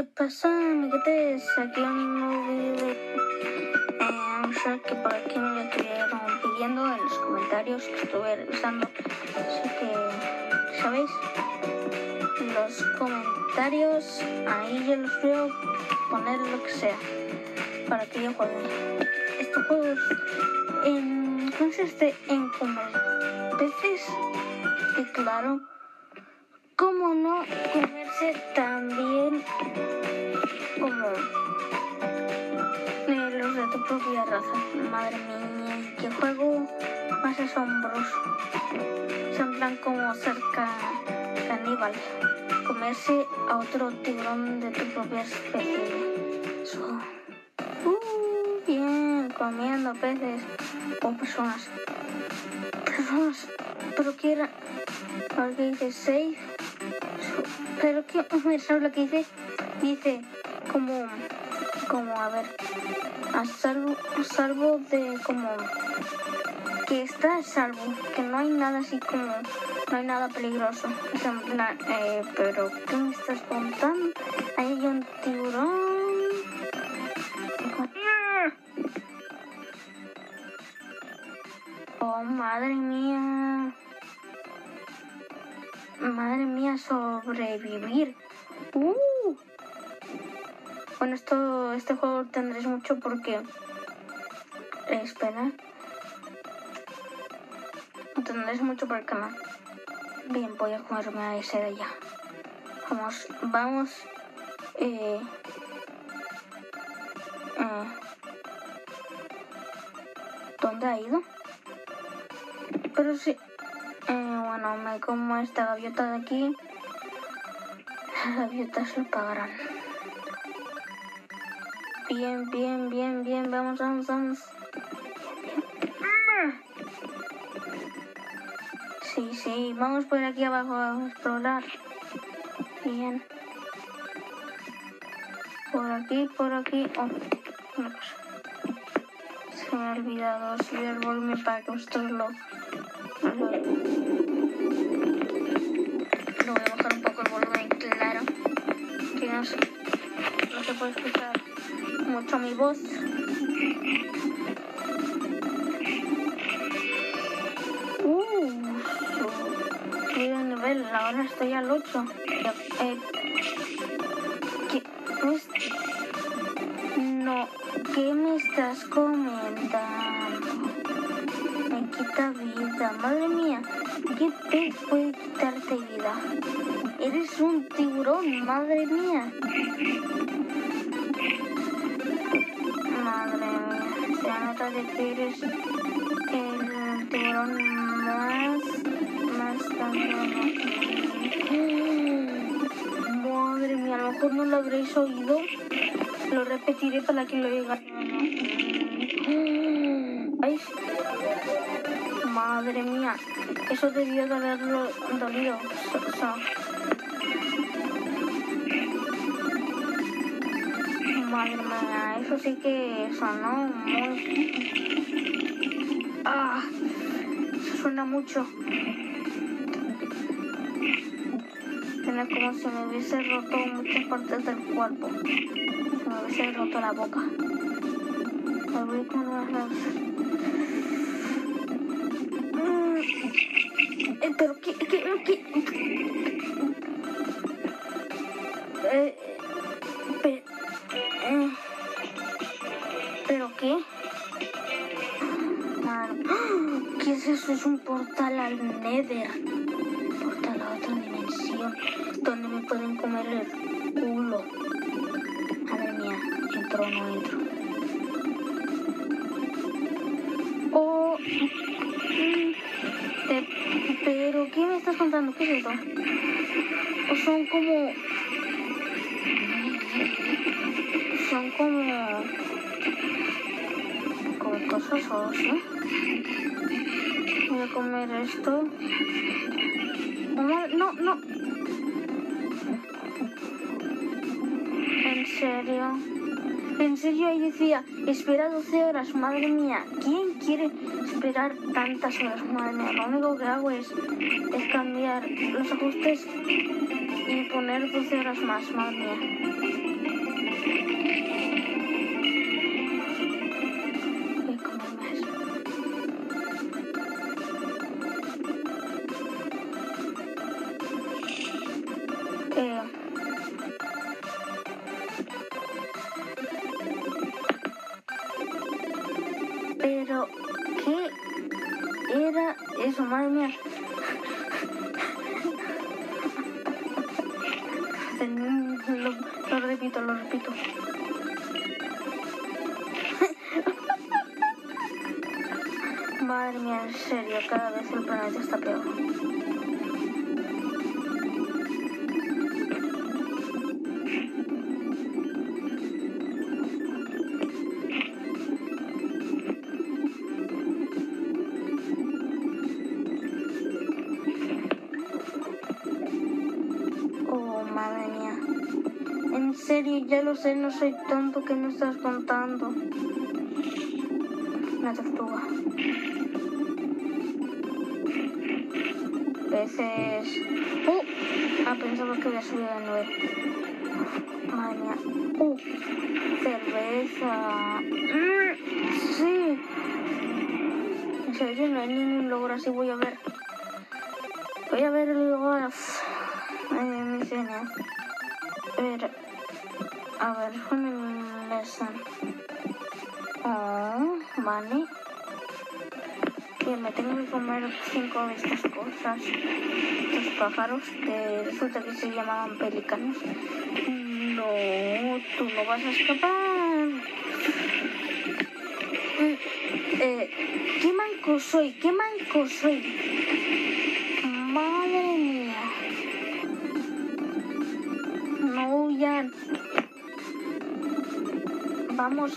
¿Qué pasa, amiguetes? Aquí un nuevo video de Shrek, que por aquí me lo estuvieron pidiendo en los comentarios que estuve revisando. Así que, ¿sabéis? Los comentarios, ahí yo los voy a poner lo que sea para que yo juegue. Este juego consiste en comer peces y, claro, ¿cómo no comerse también como los de tu propia raza? Madre mía, qué juego más asombroso. Es en plan como ser caníbal, comerse a otro tiburón de tu propia especie. Eso. Bien, comiendo peces o personas. Pero que era, porque dice safe. Pero que, ¿sabes lo que dice? Dice como a ver, a salvo de, como que está a salvo, que no hay nada así como, no hay nada peligroso. O sea, pero ¿qué me estás contando? Ahí hay un tiburón. Oh, madre mía. Madre mía, sobrevivir. Bueno, este juego tendréis mucho porque... espera. Tendréis mucho por el canal. Bien, voy a comerme a ese de allá. Vamos. ¿Dónde ha ido? Pero sí. Bueno, me como esta gaviota de aquí. Las gaviotas lo pagarán. Bien. Vamos. Sí. Vamos por aquí abajo a explorar. Bien. Por aquí. Oh, una cosa. Se me ha olvidado subir el volumen para que vosotros lo voy a bajar un poco el volumen, claro. Que no se puede escuchar mucho mi voz. Subí de nivel, ahora estoy al 8. ¿Qué me estás comentando? Me quita vida, madre mía. ¿Qué pez puede quitarte vida? Eres un tiburón, madre mía. Madre mía, se nota de que eres el tiburón más grande. Madre mía, a lo mejor no lo habréis oído. Lo repetiré para que lo digan. ¡Ay! Madre mía, eso debió de haberlo dolido. Madre mía, eso sí que sonó muy... Eso suena mucho. Suena como si me hubiese roto muchas partes del cuerpo. Se me hubiese roto la boca. Me voy con unas... Pero qué... ¿Pero qué? ¿Qué es eso? Es un portal al Nether. Portal a otra dimensión. Donde me pueden comer el culo. Madre mía, ¿entro o no entro? ¿Pero qué me estás contando? ¿Qué es eso? ¿O son como cosas o así? Voy a comer esto. No. ¿En serio? Ahí decía, espera 12 horas, madre mía. ¿Quién quiere esperar tantas horas, madre mía? Lo único que hago es cambiar los ajustes y poner 12 horas más, madre mía. Pero, ¿qué era eso? Madre mía. Lo repito. Madre mía, en serio, cada vez el planeta está peor. Oh, madre mía. En serio, ya lo sé, no soy tonto. ¿Qué me estás contando? Una tortuga. Peces. Pensaba que había subido de nivel. Madre mía. Cerveza. Sí. En serio, no hay ningún logro así. Voy a ver el logro. Misiones. A ver, con el lesson. Vale. Que me tengo que comer 5 de estas cosas. Estos pájaros que resulta que se llamaban pelícanos. No, tú no vas a escapar. ¿Qué manco soy? Madre mía. No, ya. Vamos.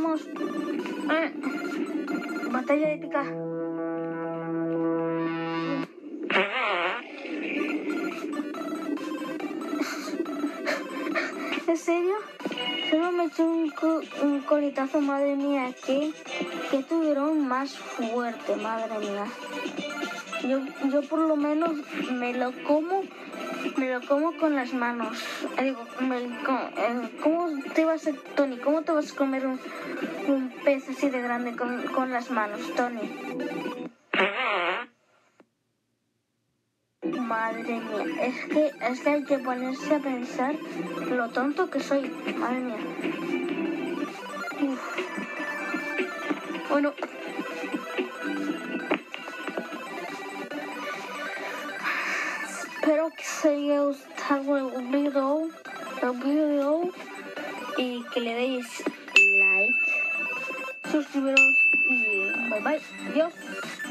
Batalla épica. ¿En serio? Solo me echó un coletazo, madre mía. ¿Qué tuvieron más fuerte, madre mía? Yo por lo menos me lo como con las manos. Digo, ¿cómo te vas a, Tony? ¿Cómo te vas a comer un pez así de grande con las manos, Tony? Madre mía, es que hay que ponerse a pensar lo tonto que soy. Madre mía. Uf. Bueno. Espero que os haya gustado el video y que le deis like, suscribiros y bye bye. Adiós.